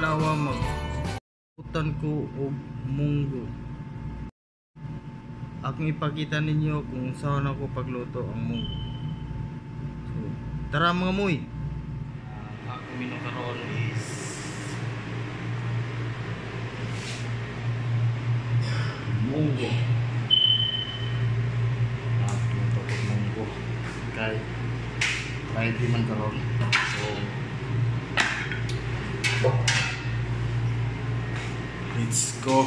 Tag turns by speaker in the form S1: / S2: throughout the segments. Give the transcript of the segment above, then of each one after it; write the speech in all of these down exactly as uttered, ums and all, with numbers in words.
S1: adlaw magputan ko og munggo. Akong ipakita ninyo kung saan ako pagluto ang munggo. So, tara mga moy. Uh, ako minukaroon is munggo. Nakluto ko munggo. Kay kahit di man karoon. So let's go.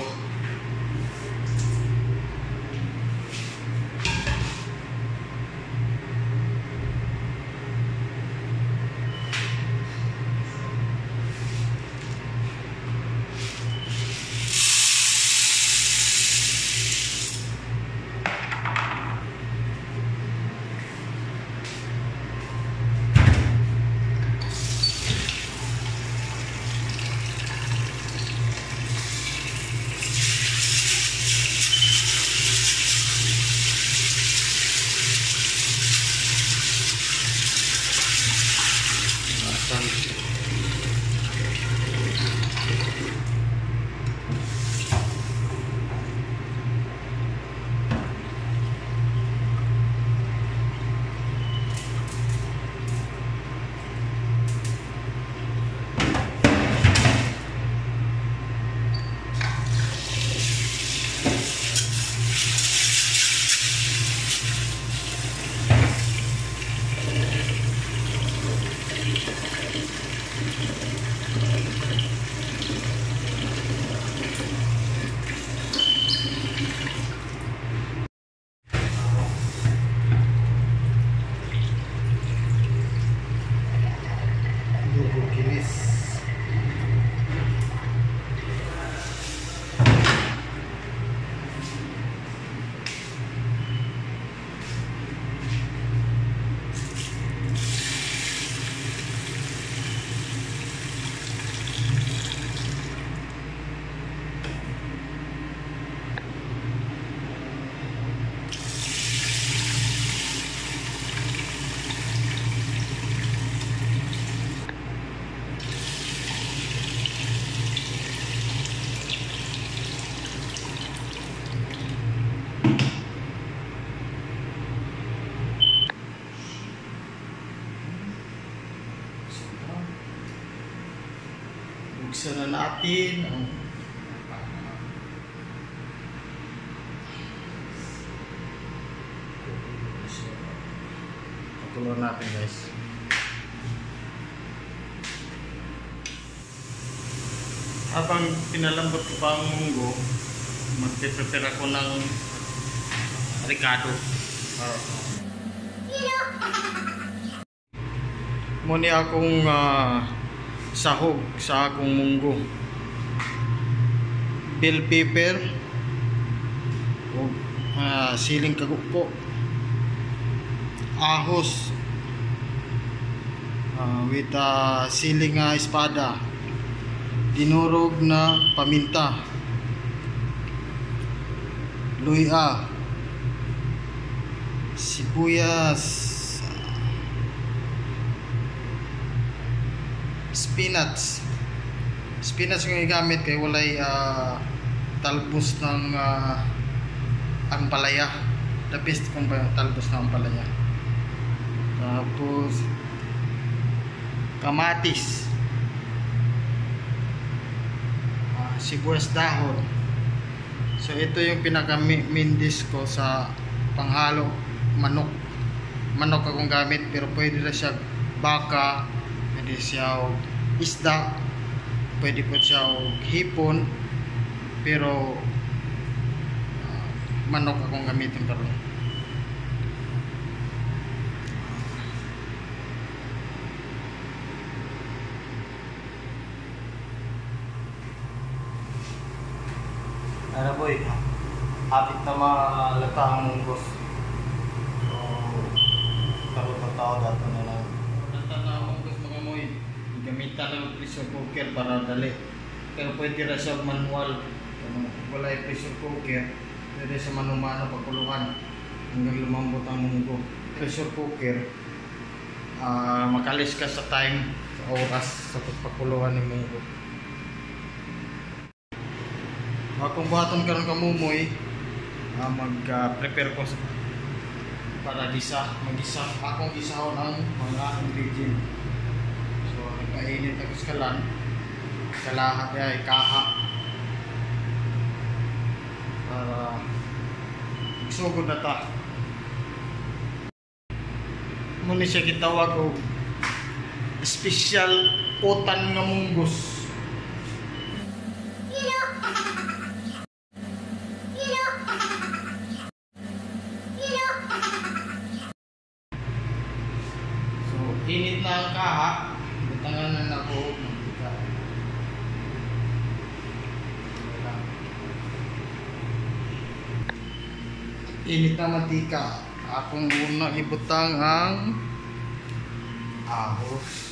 S1: Buksan na natin ang pakulo natin guys. Habang pinalambot ko pa ang munggo, magpe-prepare ako ng ricado. Muna akong uh, sahog sa akong munggo, bell pepper o uh, siling kagukpo, ahos uh, with uh, siling uh, espada, dinurog na paminta, luya, sibuyas, spinach. Spinach yung igamit kay walay uh, talbos ng uh, ampalaya. The best kung ba yung talbos ng ampalaya. Tapos kamatis, uh, sibuyas dahon. So ito yung pinaka-main dish ko sa panghalo. Manok. Manok akong gamit, pero pwede na siya baka, pwede siya isda, pwede po siya hipon, pero uh, manok akong gamitin karon. Ano boy, hapit na malata ang munggos. So, karot na tao dato na lang. Gamitan ng pressure cooker para dali, pero pwede rin siya manual. Kung wala yung pressure cooker, pwede sa manumano pagkuluhan hanggang lumambot ang munggo. Pressure cooker, uh, makalis ka sa time, sa oras sa pagpakuluhan ng munggo. Akong buhaton karon kamumoy, uh, mag-prepare uh, ko sa para gisa, mag-isa. Akong gisahon ang mga ingredient. So, nagkainit ako sa kalan. Kalahat ay kaha. Para magsugod na ta. Muna siya kitawag o special utan nga munggos. Init na ang kaha, butangan na na ko mantika. Init na mantika. Akong una ibutang ang ahos.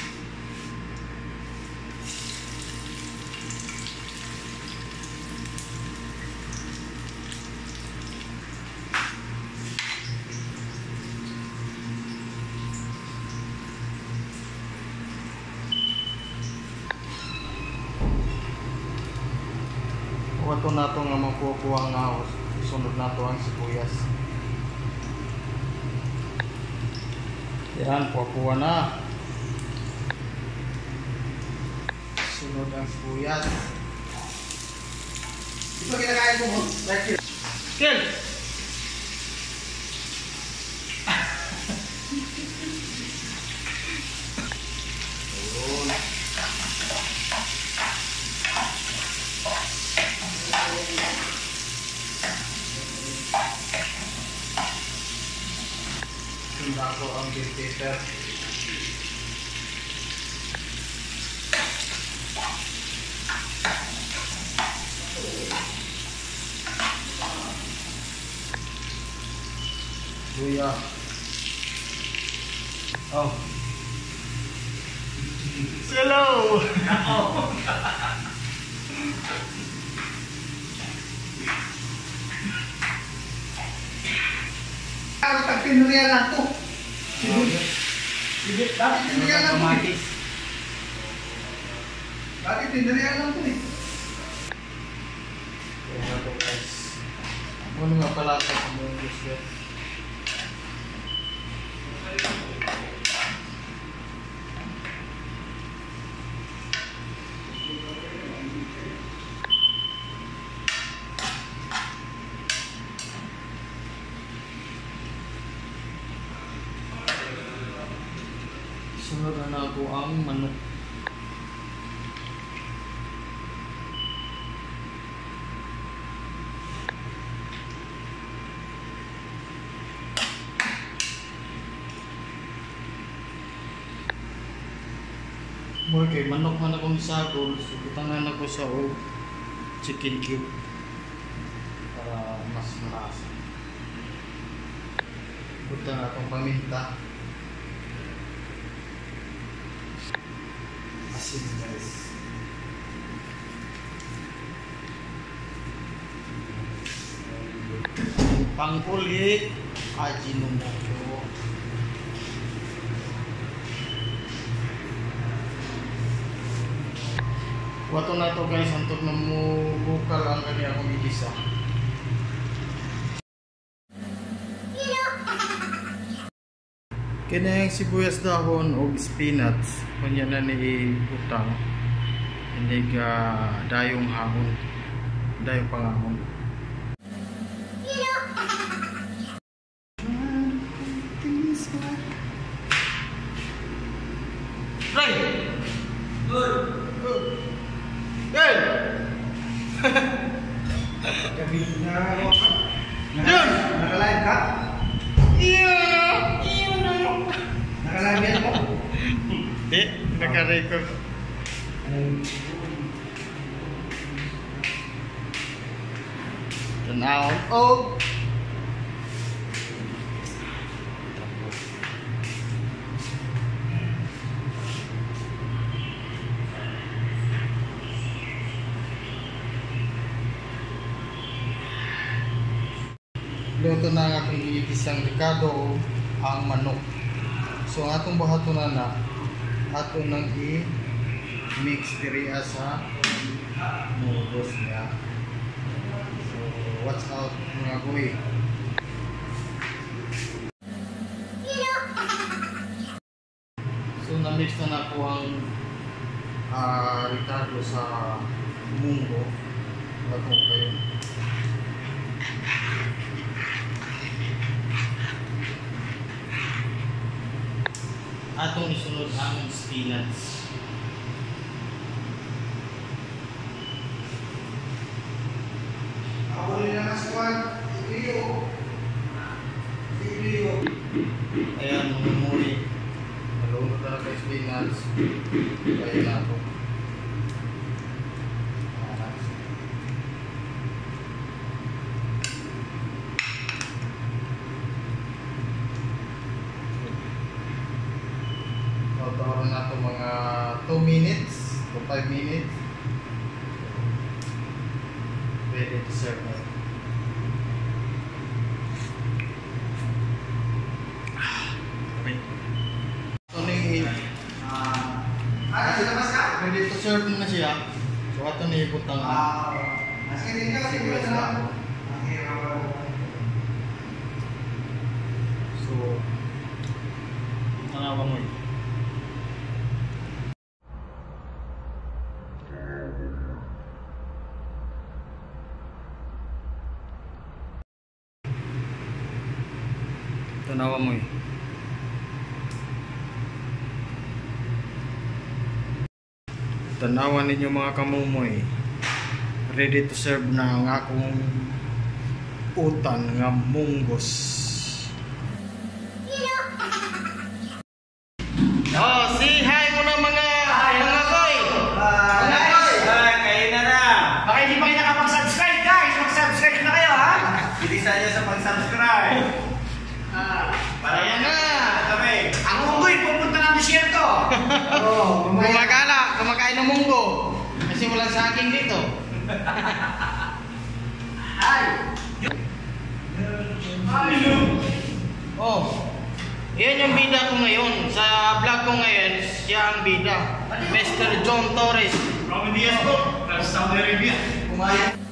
S1: Wato na ito nga magkukuha nga ahos. Sunod na ito ang sibuyas. Yan, kukuha na. Sunod ang sibuyas. Ito kinakain mo mo? Like here. Kill! Tinda ko ang bell pepper. Luya. Oh. Hello.
S2: Kalau tak pinurian lang to. Dati pinurian lang to. Dati pinurian lang to eh.
S1: Kaya ito guys. Ano nga pala sa kamunggos yun? Sunod na ako ang manok. More kay manok man akong isagol, so butangan ako sa og chicken cube para mas marasa. Butang akong paminta. Asin guys. Pangkuli Ajinomoto. Wato na to guys, antog na mo bukal ang kanya akong igisa. Kaya yung sibuyas dahon o spinach, kanya na ni butang, hindi ka dayong hahon, dayong pangahon. Ray! Good! Good! Good!
S2: Gabi na ako.
S1: Yun!
S2: Nakalive ka?
S1: Iyon! Iyon na yun!
S2: Nakalive yan ako?
S1: Hindi, naka-record. Tanawon. Oh! Luto na ang aking iigisang ricado ang manok. So ang atong bahato na na ato nang i-mix diri sa noodles niya. watch out mga boy. So na-mix na na po ang uh, Ricardo sa munggo. Wala po kayo. Atong isunod ang spinach.
S2: Ako rin na squad. Igliyo. Igliyo.
S1: Ayan, mamumuri. Malunod talaga yung spinach. Kaya na po. Tawag na ito mga two minutes to five minutes. Ready to serve na. Okay. Ito na yung
S2: Ah, ah, labas ka?
S1: ready to serve na siya. So ito na yung putang
S2: Ah, masih din ka kasi
S1: siguras
S2: na.
S1: dahon.
S2: Okay, okay.
S1: So tanawa mo yun. Tanawa mo eh. Tanawa ninyo mga kamumoy. Ready to serve na ang akong utan nga munggos. Oh, say hi mo na mga mga koy.
S2: Ah, guys.
S3: Kain na na!
S2: Baka hindi pa kayo nakapag-subscribe, guys. Mag-subscribe na kayo, ha?
S3: Bilisan niyo sa pag-subscribe!
S1: Para yan na.
S3: Kami!
S2: Ang unggoy, pupunta ng disyerto. Oo, mamaya.
S1: Gumagala, kumakain ng munggo. Kasi walang saging dito.
S2: Ay!
S1: Oh. Yan yung bida ko ngayon. Sa vlog ko ngayon, siya ang bida. Mister John Torres.
S3: Robin Diaz po, from Saudi Arabia.
S2: Kumain.